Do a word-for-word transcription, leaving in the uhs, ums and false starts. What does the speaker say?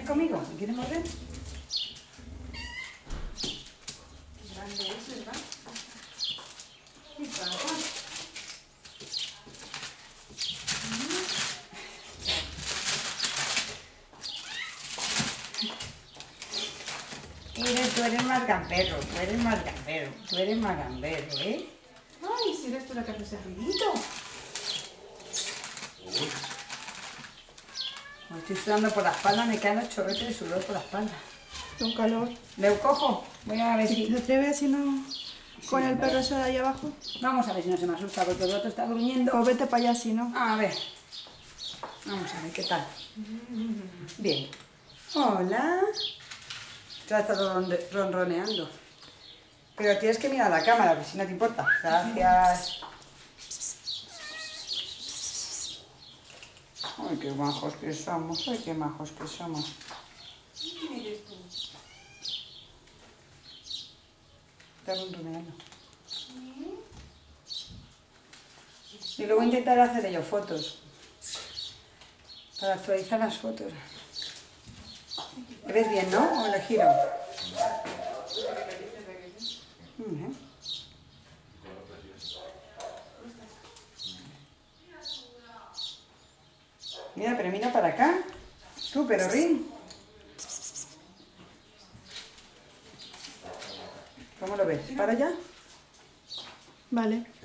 ¿Vienes conmigo? ¿Me quieres morder? Grande es, ¿verdad? Y papá. Mira, tú eres más gambero, tú eres más gambero, tú eres más gambero, ¿eh? Ay, si eres tú la que hace ese ruidito. Me estoy sudando por la espalda, me caen los chorretes de sudor por la espalda. Con calor. ¿Le cojo? Voy a ver si... ¿Te atreves si no con Sí, el vale. perro ese de ahí abajo? Vamos a ver si no se me asusta, porque el otro está durmiendo. O vete para allá si no. A ver. Vamos a ver, ¿qué tal? Bien. Hola. Te has estado ronde- ronroneando. Pero tienes que mirar la cámara, si no te importa. Gracias. Ay, qué majos que somos, ay, qué majos que somos. ¿Quién eres tú? Está ronroneando. Y luego intentaré hacer yo fotos. Para actualizar las fotos. ¿Me ves bien, no? ¿O le giro? Uh-huh. Mira, pero mira para acá. Tú, pero rin. ¿Cómo lo ves? ¿Para allá? Vale.